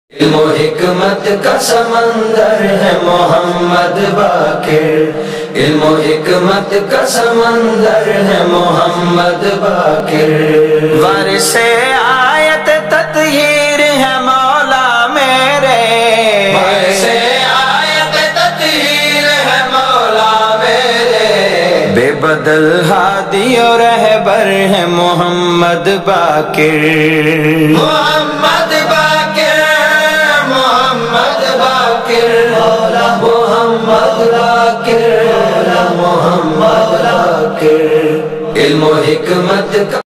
इल्म हिकमत का समंदर है मोहम्मद बाकिर। इल्म हिकमत का समंदर है मोहम्मद बाकिर। वारिसे आयत तत्हीर है मौला मेरे। वारिसे आयत तत्हीर है मौला मेरे। बेबदल हादी और रहबर है मोहम्मद बाकिर। मोहम्मद बाकिर, मोहम्मद बाकिर, मौला मोहम्मद बाकिर, मौला मोहम्मद बाकिर। इल्म हिकमत का